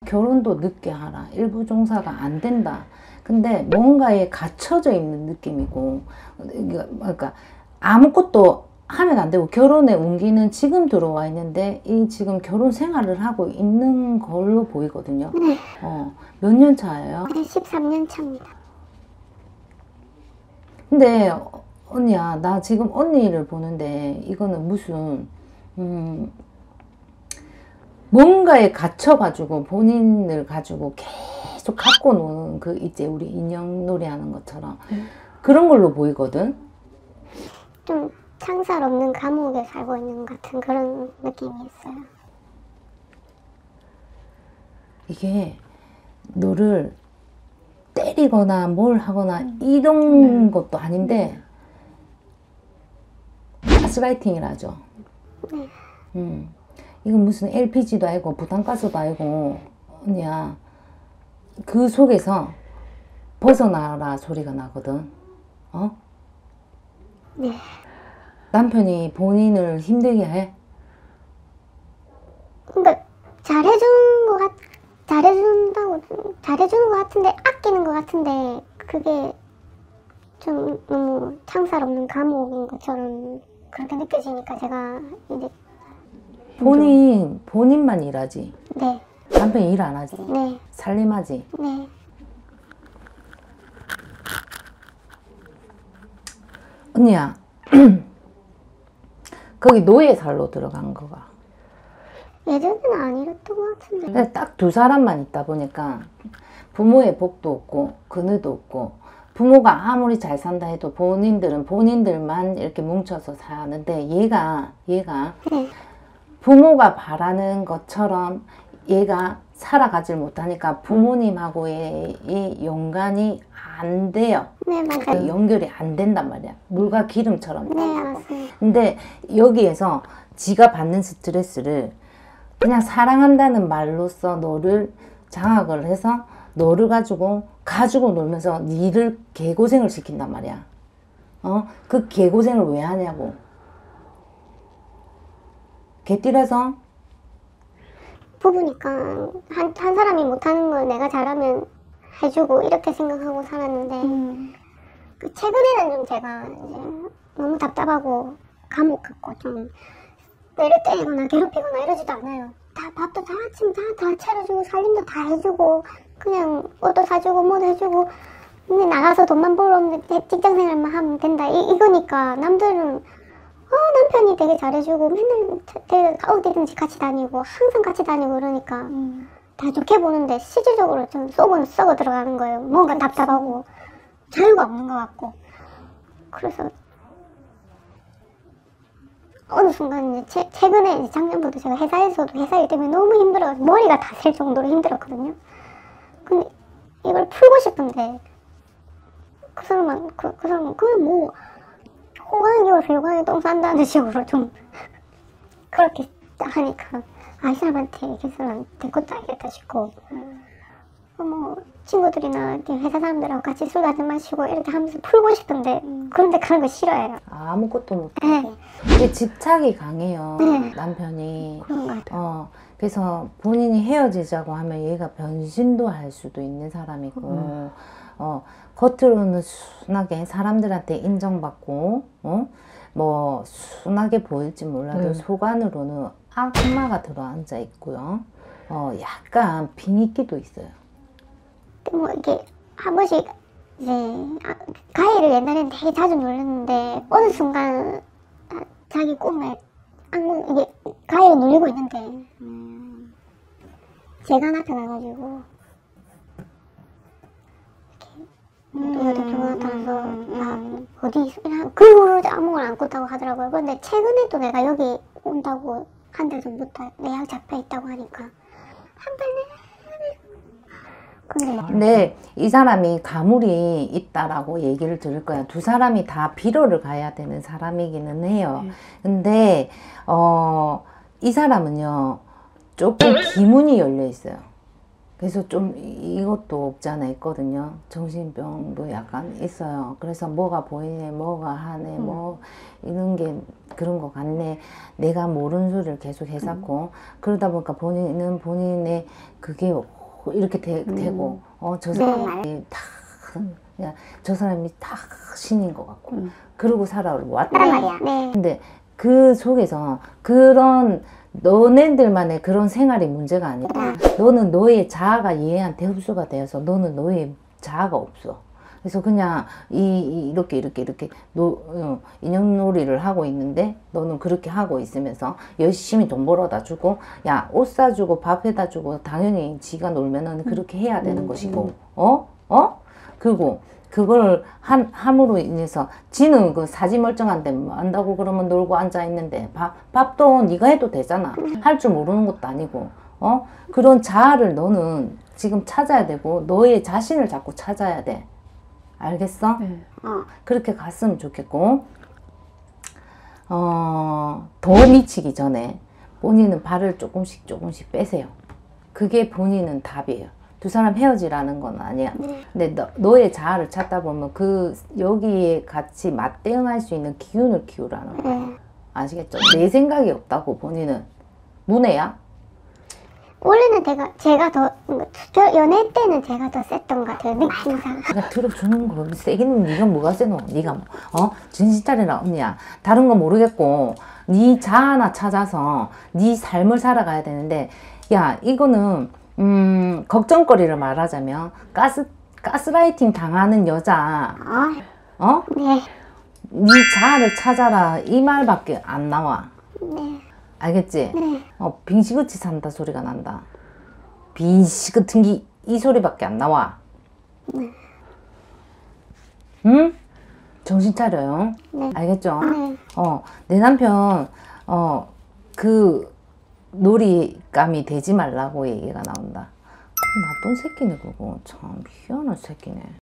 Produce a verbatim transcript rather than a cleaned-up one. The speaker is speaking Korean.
결혼도 늦게 하라. 일부 종사가 안 된다. 근데 뭔가에 갇혀져 있는 느낌이고, 그러니까 아무것도 하면 안 되고 결혼의 운기는 지금 들어와 있는데 이 지금 결혼 생활을 하고 있는 걸로 보이거든요. 네. 어, 몇 년 차예요? 네, 십삼 년 차입니다. 근데 언니야, 나 지금 언니를 보는데 이거는 무슨 음, 뭔가에 갇혀가지고 본인을 가지고 계속 갖고 노는 그 이제 우리 인형놀이 하는 것처럼 음. 그런 걸로 보이거든. 좀 창살 없는 감옥에 살고 있는 것 같은 그런 느낌이 있어요. 이게 너를 때리거나 뭘 하거나 음. 이런 음. 것도 아닌데 가스라이팅이라죠. 네. 음. 이건 무슨 엘피지도 아니고 부탄가스도 아니고 언니야, 그 속에서 벗어나라 소리가 나거든. 어? 네. 남편이 본인을 힘들게 해? 그러니까 잘해주는 것 같, 잘해준다고, 잘해주는 것 같은데, 아끼는 것 같은데, 그게 좀 너무 창살 없는 감옥인 것처럼 그렇게 느껴지니까 제가 이제. 본인, 본인만 일하지? 네. 남편이 일 안 하지? 네. 살림하지? 네. 언니야, 거기 노예살로 들어간 거가. 예전에는 안 이랬던 것 같은데. 딱 두 사람만 있다 보니까 부모의 복도 없고 그늘도 없고, 부모가 아무리 잘 산다 해도 본인들은 본인들만 이렇게 뭉쳐서 사는데 얘가 얘가 네. 부모가 바라는 것처럼 얘가 살아가질 못하니까 부모님하고의 이 연관이 안 돼요. 네, 맞아요. 연결이 안 된단 말이야. 물과 기름처럼. 네, 맞습니다. 근데 여기에서 지가 받는 스트레스를 그냥 사랑한다는 말로써 너를 장악을 해서 너를 가지고 가지고 놀면서 니를 개고생을 시킨단 말이야. 어? 그 개고생을 왜 하냐고. 개띠라서 부부니까 한, 한 사람이 못하는 걸 내가 잘하면 해주고 이렇게 생각하고 살았는데 음. 그 최근에는 좀 제가 이제 너무 답답하고 감옥 같고 좀 때를 때리거나 괴롭히거나 이러지도 않아요. 다 밥도 다 아침 다, 다 차려주고 살림도 다 해주고 그냥 옷도 사주고 뭐도 해주고 근데 나가서 돈만 벌어 오면 직장생활만 하면 된다 이, 이거니까 남들은 어, 남편이 되게 잘해주고 맨날 되게 어디든지 같이 다니고 항상 같이 다니고 그러니까 음. 다 좋게 보는데 실질적으로 좀 썩어, 썩어 들어가는 거예요. 뭔가 답답하고 자유가 없는 것 같고 그래서 어느 순간 이제 최, 최근에 이제 작년부터 제가 회사에서도 회사 일 때문에 너무 힘들어서 머리가 다 셀 정도로 힘들었거든요. 근데 이걸 풀고 싶은데 그 사람은 그, 그 사람은 그냥 뭐 호강이 기울어서 요강에 똥 싼다는 식으로 좀 그렇게 하니까 아, 이 사람한테 이 사람한테 것도 알겠다 싶고 음. 어, 뭐 친구들이나 회사 사람들하고 같이 술 한잔 마시고 이렇게 하면서 풀고 싶은데 음. 그런데 그런 거 싫어해요. 아무것도 못하고. 네. 이게 집착이 강해요. 네. 남편이. 그런 것 같아요. 어, 그래서 본인이 헤어지자고 하면 얘가 변신도 할 수도 있는 사람이고 음. 어, 겉으로는 순하게 사람들한테 인정받고 어? 뭐 순하게 보일지 몰라도 음. 속안으로는 악마가 들어앉아 있고요. 어, 약간 비니기도 있어요. 뭐 이게 한 번씩 이제 가해를 옛날에는 되게 자주 눌렀는데 어느 순간 자기 꿈에 악몽 이게 가해를 눌리고 있는데 음, 제가 나타나가지고 이렇게 누가 나타나서 막 어디 그 후로 악몽을 안 꿨다고 하더라고요. 그런데 최근에도 내가 여기 온다고 한 달 전부터 예약 잡혀 있다고 하니까 한 달에 근데 이 사람이 가물이 있다라고 얘기를 들을 거야. 두 사람이 다 비로를 가야 되는 사람이기는 해요. 네. 근데 어, 이 사람은요 조금 기문이 열려 있어요. 그래서 좀 이것도 없지 않아 있거든요. 정신병도 약간 있어요. 그래서 뭐가 보이네, 뭐가 하네, 음. 뭐 이런 게 그런 것 같네. 내가 모르는 소리를 계속 해잡고 음. 그러다 보니까 본인은 본인의 그게 이렇게 되, 음. 되고 어, 저 네. 사람이 다 그냥 저 사람이 다 신인 것 같고 음. 그러고 살아왔다 그런 말이야. 네. 근데 그 속에서 그런 너네들만의 그런 생활이 문제가 아니라 너는 너의 자아가 얘한테 흡수가 되어서 너는 너의 자아가 없어. 그래서 그냥 이, 이 이렇게 이렇게 이렇게 노, 어, 인형놀이를 하고 있는데 너는 그렇게 하고 있으면서 열심히 돈 벌어다 주고 야 옷 사주고 밥 해다 주고 당연히 지가 놀면은 그렇게 해야 되는 것이고 어? 어? 그리고 그걸 한, 함으로 인해서 지는 그 사지 멀쩡한데 뭐 안다고 그러면 놀고 앉아 있는데 밥, 밥도 네가 해도 되잖아. 할 줄 모르는 것도 아니고 어? 그런 자아를 너는 지금 찾아야 되고 너의 자신을 자꾸 찾아야 돼. 알겠어? 네. 어. 그렇게 갔으면 좋겠고 어, 더 미치기 전에 본인은 발을 조금씩 조금씩 빼세요. 그게 본인은 답이에요. 두 사람 헤어지라는 건 아니야. 네. 근데 너, 너의 자아를 찾다 보면 그 여기에 같이 맞대응할 수 있는 기운을 키우라는 거야. 네. 아시겠죠? 내 생각이 없다고 본인은 문해야? 원래는 제가 제가 더 저 연애 때는 제가 더 셌던 것 같아요. 느낌상. 내가 들어주는 거 세기는 네가 뭐가 세노? 네가 뭐, 어? 정신 차리라 언니야. 다른 거 모르겠고 네 자아나 찾아서 네 삶을 살아가야 되는데 야 이거는 음 걱정거리를 말하자면 가스 가스라이팅 당하는 여자 어? 어? 네. 네 자아를 찾아라 이 말밖에 안 나와. 네. 알겠지? 네. 어, 빙시같이 산다 소리가 난다. 빙시 같은 기, 이 소리밖에 안 나와. 네. 응? 정신 차려요. 네. 알겠죠? 네. 어, 내 남편, 어, 그, 놀이감이 되지 말라고 얘기가 나온다. 나쁜 새끼네, 그거. 참, 희한한 새끼네.